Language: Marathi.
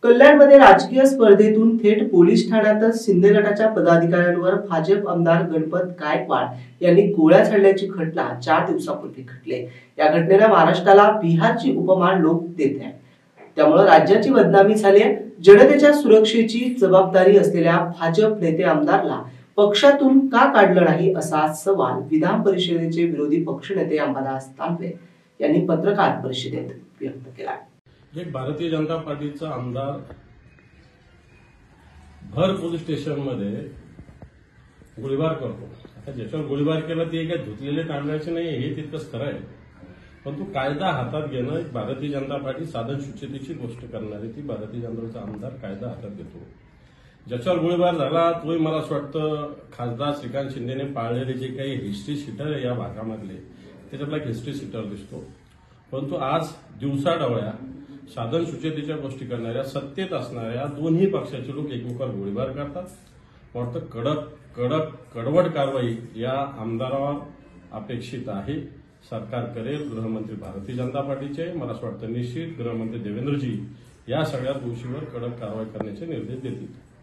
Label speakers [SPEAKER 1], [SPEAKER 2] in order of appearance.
[SPEAKER 1] कल्याणमध्ये राजकीय स्पर्धेतून थेट पोलीस ठाण्यातच शिंदे गटाच्या पदाधिकाऱ्यांवर भाजप आमदार गणपत गायकवाड यांनी गोळ्या झाडल्याची घटना 4 दिवसापूर्वी घडली। या घटनेला महाराष्ट्राला बिहारची उपमा लोक देत आहेत। त्यामुळे राज्याची बदनामी झाली आहे। जनतेच्या सुरक्षेची जबाबदारी असलेल्या भाजप नेते आमदारला पक्षातून का काढलं नाही असा सवाल विधान परिषदेचे विरोधी पक्षनेते अंबादास दानवे यांनी पत्रकार परिषदेत व्यक्त केला।
[SPEAKER 2] एक भारतीय जनता पार्टीचा आमदार भर पोलीस स्टेशन मध्ये गोळीबार करतो। आता ज्याच्यावर गोळीबार केला ते काही धुतलेले तांदळाचे नाही हे तितकंच खरं आहे, परंतु कायदा हातात घेणं एक भारतीय जनता पार्टी साधन सुचितेची गोष्ट करणारी ती भारतीय जनता आमदार कायदा हातात घेतो। ज्याच्यावर गोळीबार झाला तोही मला असं वाटतं खासदार श्रीकांत शिंदेने पाळलेले जे काही हिस्ट्री शीटर आहे या भागामधले त्याच्यातला एक हिस्ट्री शीटर दिसतो। परंतु आज दिवसाढवळ्या साधन सुचितेच्या गोष्टी करणाऱ्या सत्तेत असणाऱ्या दोन्ही पक्षाचे लोक एकमेकावर गोळीबार करतात। वाटतं कडवट कारवाई या आमदारावर अपेक्षित आहे। सरकार करेल, गृहमंत्री भारतीय जनता पार्टीचे, मला असं वाटतं निश्चित गृहमंत्री देवेंद्रजी या सगळ्या गोष्टींवर कडक कारवाई करण्याचे निर्देश देतील।